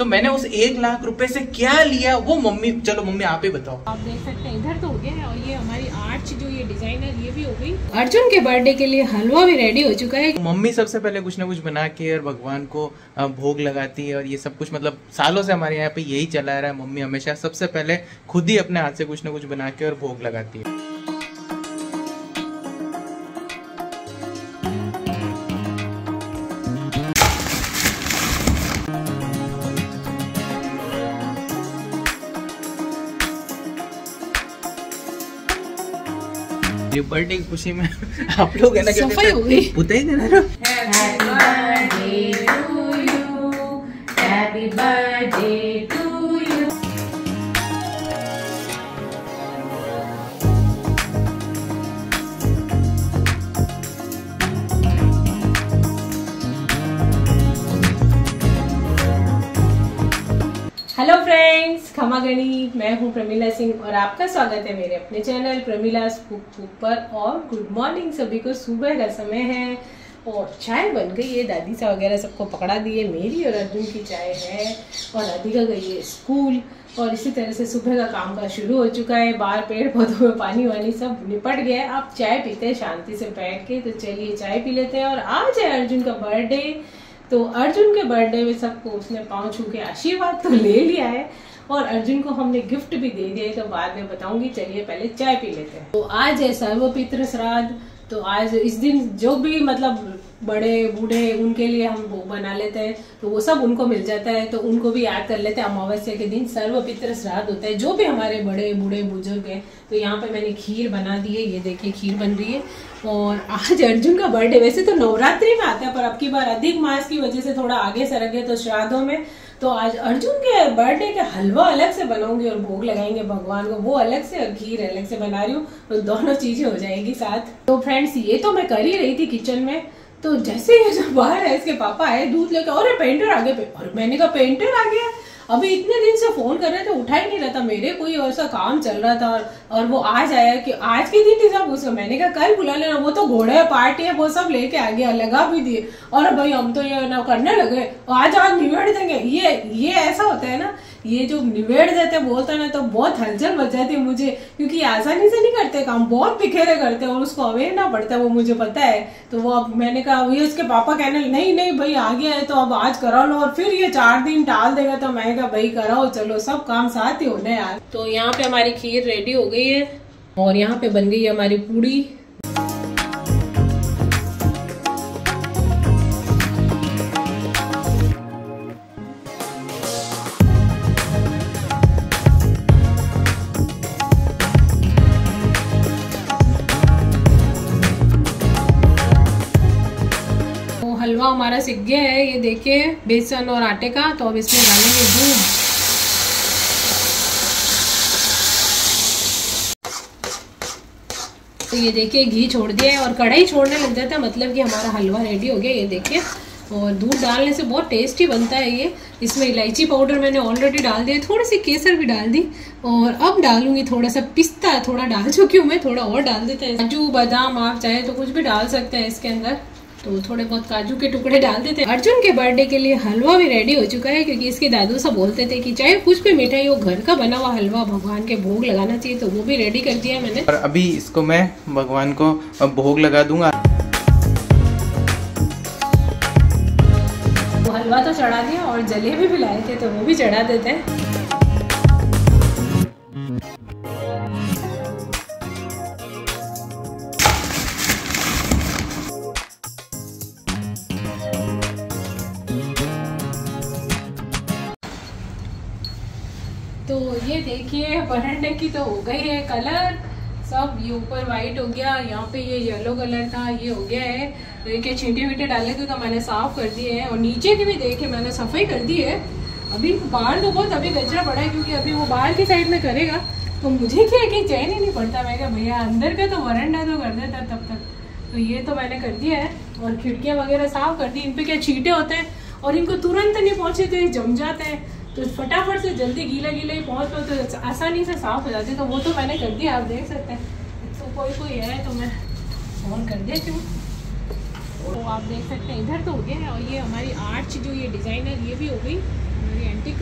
तो मैंने उस 1 लाख रुपए से क्या लिया वो मम्मी, चलो मम्मी आप ही बताओ। आप देख सकते हैं इधर तो हो गया है, और ये हमारी आर्च जो ये डिजाइनर ये भी हो गई। अर्जुन के बर्थडे के लिए हलवा भी रेडी हो चुका है। मम्मी सबसे पहले कुछ ना कुछ बना के और भगवान को भोग लगाती है, और ये सब कुछ मतलब सालों से हमारे यहाँ पे यही चला रहा है। मम्मी हमेशा सबसे पहले खुद ही अपने हाथ से कुछ ना कुछ बना के और भोग लगाती है। ये बर्थडे की खुशी में आप लोग है ना सफाई हो गई, पुताई देना ना। Happy birthday to you, happy birthday to you. Hello friends, खमा गणी, मैं हूं प्रमीला सिंह और आपका स्वागत है मेरे अपने चैनल प्रमीलास कुक पर। और गुड मॉर्निंग सभी को, सुबह का समय है और चाय बन गई है। दादी सा वगैरह सबको पकड़ा दी है, मेरी और अर्जुन की चाय है, और राधिका गई है स्कूल। और इसी तरह से सुबह का काम का शुरू हो चुका है। बाहर पेड़ पौधों में पानी वानी सब निपट गया है। आप चाय पीते हैं शांति से बैठ के, तो चलिए चाय पी लेते हैं। और आज है अर्जुन का बर्थडे, तो अर्जुन के बर्थडे में सबको उसने पाँव छू के आशीर्वाद तो ले लिया है, और अर्जुन को हमने गिफ्ट भी दे दिया है, तो बाद में बताऊंगी। चलिए पहले चाय पी लेते हैं। तो आज है सर्वपितृ श्राद्ध, तो आज इस दिन जो भी मतलब बड़े बूढ़े उनके लिए हम भोग बना लेते हैं, तो वो सब उनको मिल जाता है, तो उनको भी याद कर लेते हैं। अमावस्या के दिन सर्वपितृ श्राद्ध होता है, जो भी हमारे बड़े बूढ़े बुजुर्ग हैं। तो यहाँ पे मैंने खीर बना दी है, ये देखिए खीर बन रही है। और आज अर्जुन का बर्थडे, वैसे तो नवरात्रि में आता है, पर अब की बार अधिक मास की वजह से थोड़ा आगे सरक गया तो श्राद्धों में। तो आज अर्जुन के बर्थडे के हलवा अलग से बनाऊंगी और भोग लगाएंगे भगवान को, वो अलग से और खीर अलग से बना रही हूँ, तो दोनों चीजें हो जाएगी साथ। तो फ्रेंड्स, ये तो मैं कर ही रही थी किचन में, तो जैसे ही जब बाहर है इसके पापा आए दूध लेकर, अरे पेंटर आ गए। और मैंने कहा पेंटर आ गया, अभी इतने दिन से फोन कर रहे थे, उठा ही नहीं रहा था। मेरे कोई ऐसा काम चल रहा था, और वो आज आया कि आज के दिन ही सब उसको, मैंने कहा कल बुला लेना, वो तो घोड़े पार्टी है वो सब लेके आ गया, लगा भी दिए। और भाई हम तो ये ना करने लगे, आज निबेड़ देंगे। ये ऐसा होता है ना, ये जो निबेड़ देते बोलते हैं ना, तो बहुत हलचल बच जाती है मुझे, क्योंकि आसानी से नहीं करते काम, बहुत बिखेरे करते हैं और उसको अवेरना पड़ता है, वो मुझे पता है। तो वो अब मैंने कहा, ये उसके पापा कहने नहीं भाई आ गया है तो अब आज करा लो, और फिर ये 4 दिन टाल देगा। तो मैं कहा भाई कराओ, चलो सब काम साथ ही होने यार। तो यहाँ पे हमारी खीर रेडी हो गई है, और यहाँ पे बन गई है हमारी पूड़ी। हलवा हमारा सीख गया है, ये देखिए बेसन और आटे का। तो अब इसमें डालेंगे दूध। तो ये देखिए घी छोड़ दिया है, और कढ़ाई छोड़ने लग जाता है, मतलब कि हमारा हलवा रेडी हो गया, ये देखिए। और दूध डालने से बहुत टेस्टी बनता है ये। इसमें इलायची पाउडर मैंने ऑलरेडी डाल दिया, थोड़ी सी केसर भी डाल दी, और अब डालूंगी थोड़ा सा पिस्ता, थोड़ा डाल चुकी हूँ मैं, थोड़ा और डाल देते हैं। काजू बादाम आप चाहे तो कुछ भी डाल सकते हैं इसके अंदर, तो थोड़े बहुत काजू के टुकड़े डाल देते हैं। अर्जुन के बर्थडे के लिए हलवा भी रेडी हो चुका है, क्योंकि इसके दादू सब बोलते थे कि चाहे कुछ भी मिठाई हो, घर का बना हुआ हलवा भगवान के भोग लगाना चाहिए, तो वो भी रेडी कर दिया मैंने। और अभी इसको मैं भगवान को भोग लगा दूंगा। वो हलवा तो चढ़ा दिया, और जलेबी भी लाए थे, तो वो भी चढ़ा देते हैं। तो ये देखिए बरंडे की तो हो गई है कलर सब, ये ऊपर वाइट हो गया, यहाँ पे ये येलो कलर था, ये हो गया है। देखिए छींटे वीटे डाले थे तो मैंने साफ कर दिए हैं, और नीचे की भी देखिए मैंने सफाई कर दी है। अभी बाहर तो बहुत अभी कचरा पड़ा है, क्योंकि अभी वो बाहर की साइड में करेगा, तो मुझे क्या है कि चैन ही नहीं पड़ता। मैं कहा भैया अंदर का तो वरंडा तो कर देता तब तक, तो ये तो मैंने कर दिया है। और खिड़कियाँ वगैरह साफ कर दी, इन पे क्या छींटे होते हैं और इनको तुरंत नहीं पहुँचे तो ये जम जाते हैं, तो फटाफट से जल्दी गीला गीला ही पहुँच पाओ तो आसानी से साफ हो जाती है। तो वो तो मैंने कर दिया, आप देख सकते हैं। तो कोई है तो मैं ऑन कर देती हूँ। तो आप देख सकते हैं इधर तो हो गया है, और ये हमारी आर्च जो ये डिज़ाइनर ये भी हो गई, हमारी एंटीक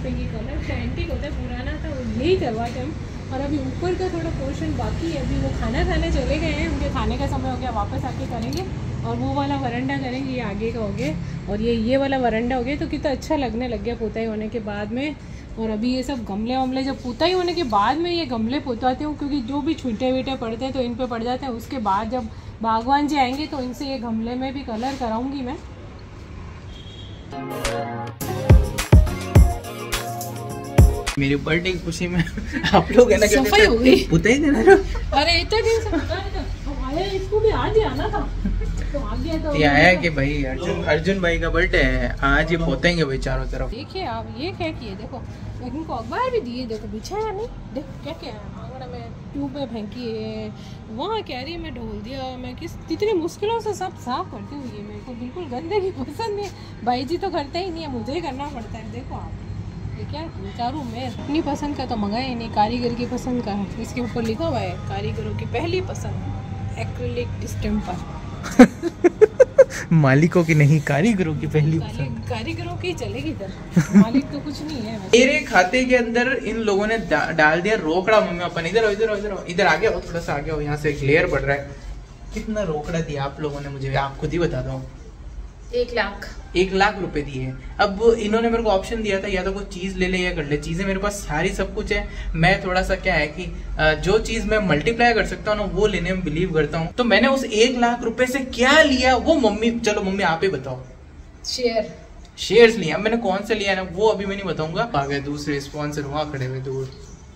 पे ये कलर एंटीक होता है, पुराना था, वो यही करवाते हम। और अभी ऊपर का थोड़ा पोर्शन बाकी है, अभी वो खाना खाने चले गए हैं, उनके खाने का समय हो गया, वापस आके करेंगे। और वो वाला वरंडा करेंगे, ये आगे का हो गया, और ये वाला वरंडा हो गया। तो कितना अच्छा लगने लग गया पुताई होने के बाद में। और अभी ये सब गमले वमले जब पुताई होने के बाद में ये गमले पुतवाती हूँ, क्योंकि जो भी छुटे विटे पड़ते हैं तो इन पे पड़ जाते हैं। उसके बाद जब बागवान जी आएंगे तो इनसे ये गमले में भी कलर कराऊंगी मैं। मेरी बर्थडे की खुशी में आप लोग है ना सफाई हो गई, पुताई देना रहा। अरे इतना दिन से पता नहीं था, आया इसको भी आज ही आना था तो आ गया। तो ये आया कि भाई अर्जुन भाई का बर्थडे है आज, ये पोतेंगे भाई चारों तरफ। देखिए आप ये क्या किए, देखो इनको अखबार भी दिए, देखो बिछाया नहीं, देखो क्या क्या है, आंगन में ट्यूब में फेंकी है, वहाँ कैरी में ढोल दिया। मैं कितनी मुश्किलों से सब साफ करती हूँ, ये मेरे को बिल्कुल गंदगी पसंद नहीं। भाई जी तो करते ही नहीं है, मुझे ही करना पड़ता है। देखो आप ये क्या चारों में अपनी पसंद का तो मंगाए नहीं, कारीगर की पसंद का है। इसके ऊपर लिखा हुआ है कारीगरों की पहली पसंद, एक्रिलिक डिस्टेम्पर। मालिकों की नहीं, कारीगरों की पहली पसंद। कारीगरों की चलेगी इधर, मालिक तो कुछ नहीं है। मेरे खाते के अंदर इन लोगों ने डाल दिया रोकड़ा। मम्मी अपन इधर इधर इधर इधर आगे हो, थोड़ा सा आगे हो, यहाँ से ग्लेयर पड़ रहा है। कितना रोकड़ा दिया आप लोगों ने मुझे, आप खुद ही बता दो। 1 लाख रुपए दिए। अब इन्होंने मेरे को ऑप्शन दिया था, या तो कोई चीज ले ले या कर ले। चीजें मेरे पास सारी सब कुछ है। मैं थोड़ा सा क्या है कि जो चीज मैं मल्टीप्लाई कर सकता हूँ ना, वो लेने में बिलीव करता हूँ। तो मैंने उस 1 लाख रुपए से क्या लिया वो मम्मी, चलो मम्मी आप ही बताओ। शेयर्स लिया। मैंने कौन से लिया ना वो अभी मैं नहीं बताऊंगा। आ गए दूसरे स्पॉन्सर वहां खड़े हुए दूर।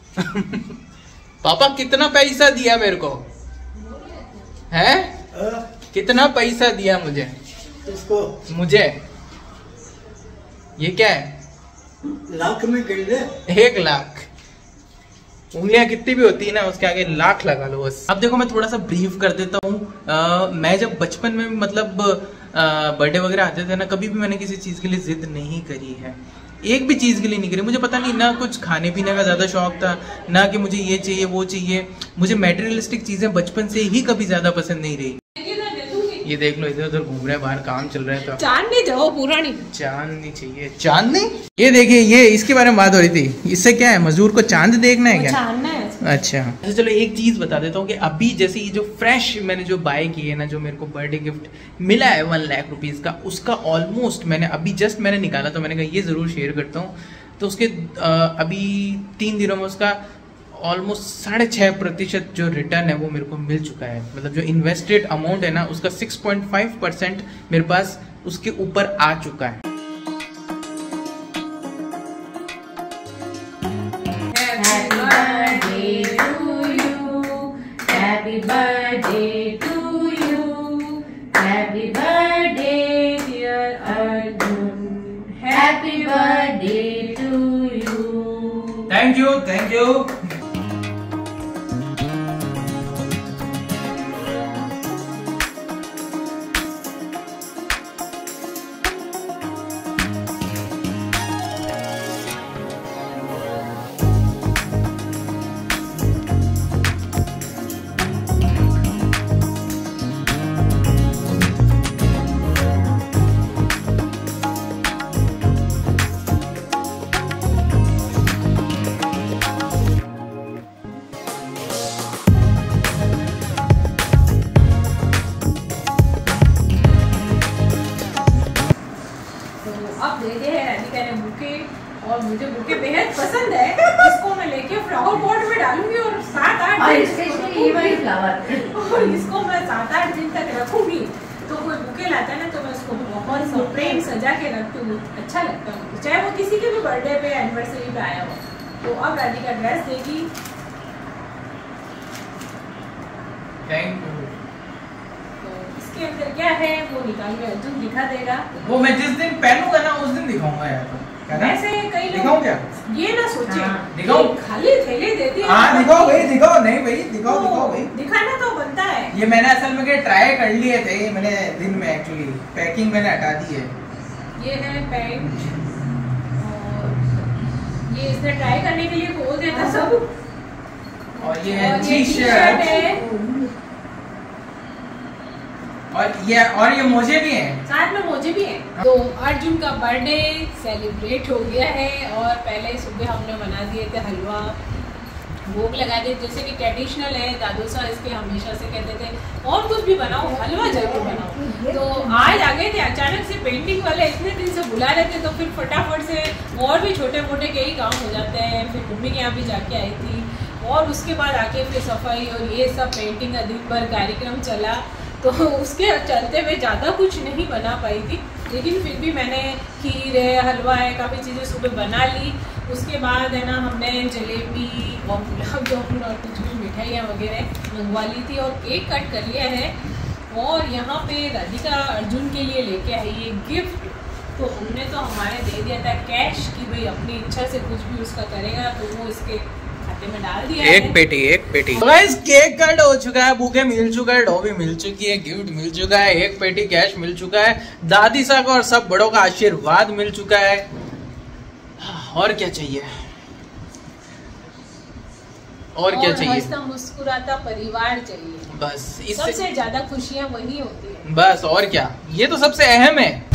पापा कितना पैसा दिया मेरे को है? कितना पैसा दिया मुझे? इसको मुझे ये क्या है? लाख में गिन ले। 1 लाख। उंगलियां कितनी भी होती है ना, उसके आगे लाख लगा लो बस। अब देखो मैं थोड़ा सा ब्रीफ कर देता हूँ। मैं जब बचपन में मतलब बर्थडे वगैरह आते थे ना, कभी भी मैंने किसी चीज के लिए जिद नहीं करी है। एक भी चीज के लिए नहीं करी। मुझे पता नहीं, ना कुछ खाने पीने का ज्यादा शौक था, ना कि मुझे ये चाहिए वो चाहिए। मुझे मेटेरियलिस्टिक चीजें बचपन से ही कभी ज्यादा पसंद नहीं रही। ये देख लो इधर उधर घूम रहे हैं, बाहर काम चल रहा है। तो चांदनी जाओ, पुरानी चांदनी चाहिए। चांदनी? ये देखिए, ये इसके बारे में बात हो रही थी। इससे क्या है, मजदूर को चांद देखना है क्या? चांदना है। अच्छा तो चलो एक चीज बता देता हूँ कि अभी जैसे ये जो फ्रेश मैंने जो बाय की है ना, जो मेरे को बर्थडे गिफ्ट मिला है 1 लाख रुपीज का, उसका ऑलमोस्ट मैंने अभी जस्ट मैंने निकाला, तो मैंने कहा ये जरूर शेयर करता हूँ। तो उसके अभी 3 दिनों में उसका ऑलमोस्ट 6.5% जो रिटर्न है वो मेरे को मिल चुका है। मतलब जो इन्वेस्टेड अमाउंट है ना, उसका 6.5% मेरे पास उसके ऊपर आ चुका है। Happy birthday to you, happy birthday dear Arjun, happy birthday to you. Thank you, thank you. अब दे दिया है राधिका ने बुके, और मुझे बुके बेहद पसंद है। इसको मैं लेके फ्लावर पॉट में डालूंगी और 7-8 और इसको मैं 7-8 दिन तक रखूंगी। तो कोई बुके लाता है ना, तो मैं उसको बहुत प्रेम सजा के रखती हूँ। अच्छा लगता है, चाहे वो किसी के भी बर्थडे पे एनिवर्सरी पे आया हो। तो अब राधिका ड्रेस देगी। Thank you. इसके अंदर क्या है वो निकाल के अर्जुन दिखा देगा। वो मैं जिस दिन पहनूंगा ना उस दिन दिखाऊंगा यार। वैसे कई दिखाऊं लोग क्या? ये ना सोचे दिखाऊं? खाली थैले देती है। हाँ दिखाओ भाई, दिखाओ। नहीं भाई दिखाओ, दिखाओ भाई। दिखाना तो बनता है। ये मैंने असल में ट्राई कर लिए थे मैंने दिन में, एक्चुअली पैकिंग मैंने हटा दी है। ये है पैंट, और ये इसने ट्राई करने के लिए खोल दिया था सब। और ये है टी शर्ट है। और ये मोजे भी हैं, साथ में मोजे भी हैं। तो अर्जुन का बर्थडे सेलिब्रेट हो गया है और पहले सुबह हमने बना दिए थे हलवा, भोग लगा दिए, जैसे कि ट्रेडिशनल है। दादू सा इसके हमेशा से कहते थे और कुछ भी बनाओ हलवा जरूर बनाओ। तो आज आ गए थे अचानक से, पेंटिंग वाले इतने दिन से बुला रहे थे तो फिर फटाफट से और भी छोटे मोटे कई काम हो जाते हैं। फिर मम्मी के यहाँ भी जाके आई थी और उसके बाद आके फिर सफाई और ये सब पेंटिंग का दिन भर कार्यक्रम चला। तो उसके चलते मैं ज़्यादा कुछ नहीं बना पाई थी, लेकिन फिर भी मैंने खीर है, हलवा है, काफ़ी चीज़ें सुबह बना ली। उसके बाद है ना हमने जलेबी और गुलाब जामुन और कुछ कुछ मिठाइयाँ वगैरह मंगवा ली थी और केक कट कर लिया है। और यहाँ पे राधिका अर्जुन के लिए लेके आई है गिफ्ट। तो हमने तो हमारे दे दिया था कैश कि भाई अपनी इच्छा से कुछ भी उसका करेगा तो वो इसके खाते में डाल दिया एक पेटी। तो गाइस केक कट हो चुका है, बुके मिल चुका है, डॉबी मिल चुकी है, गिफ्ट मिल चुका है, एक पेटी कैश मिल चुका है, दादी सा का और सब बड़ों का आशीर्वाद मिल चुका है। और क्या चाहिए, और क्या चाहिए? हंसता मुस्कुराता परिवार चाहिए, बस। इससे सबसे ज्यादा खुशियाँ वही होती है। बस और क्या, ये तो सबसे अहम है।